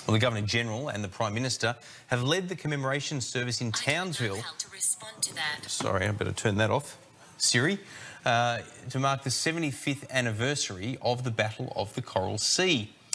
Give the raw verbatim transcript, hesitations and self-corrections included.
Well, the Governor-General and the Prime Minister have led the commemoration service in Townsville. I don't know how to respond to that. Sorry, I better turn that off. Siri. Uh, to mark the seventy-fifth anniversary of the Battle of the Coral Sea.